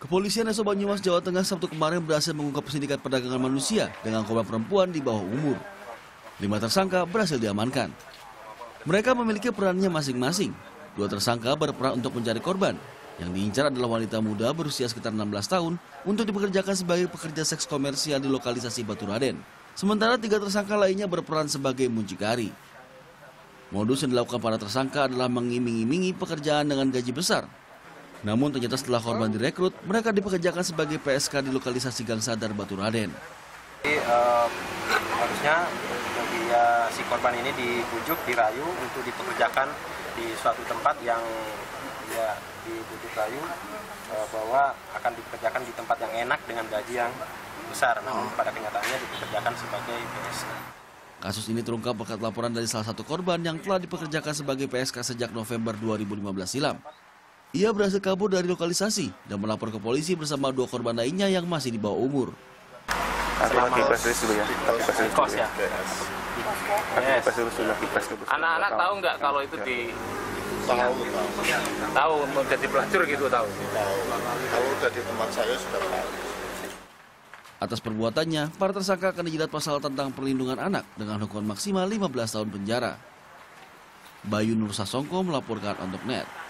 Kepolisian Resor Banyumas, Jawa Tengah Sabtu kemarin berhasil mengungkap sindikat perdagangan manusia dengan korban perempuan di bawah umur. 5 tersangka berhasil diamankan. Mereka memiliki perannya masing-masing. 2 tersangka berperan untuk mencari korban. Yang diincar adalah wanita muda berusia sekitar 16 tahun untuk dipekerjakan sebagai pekerja seks komersial di lokalisasi Baturaden. Sementara 3 tersangka lainnya berperan sebagai muncikari. Modus yang dilakukan para tersangka adalah mengiming-imingi pekerjaan dengan gaji besar. Namun ternyata setelah korban direkrut, mereka dipekerjakan sebagai PSK di lokalisasi Gang Sadar Baturaden. Harusnya si korban ini dibujuk, dirayu untuk dipekerjakan di suatu tempat yang dibujuk rayu bahwa akan dipekerjakan di tempat yang enak dengan gaji yang besar. Namun pada kenyataannya dipekerjakan sebagai PSK. Kasus ini terungkap berkat laporan dari salah satu korban yang telah dipekerjakan sebagai PSK sejak November 2015 silam. Ia berhasil kabur dari lokalisasi dan melapor ke polisi bersama 2 korban lainnya yang masih di bawah umur. Anak-anak tahu nggak kalau itu tahu mau jadi pelacur gitu tahu udah di tempat saya sudah tahu. Atas perbuatannya, para tersangka akan dijerat pasal tentang perlindungan anak dengan hukuman maksimal 15 tahun penjara. Bayu Nur Sasongko melaporkan untuk NET.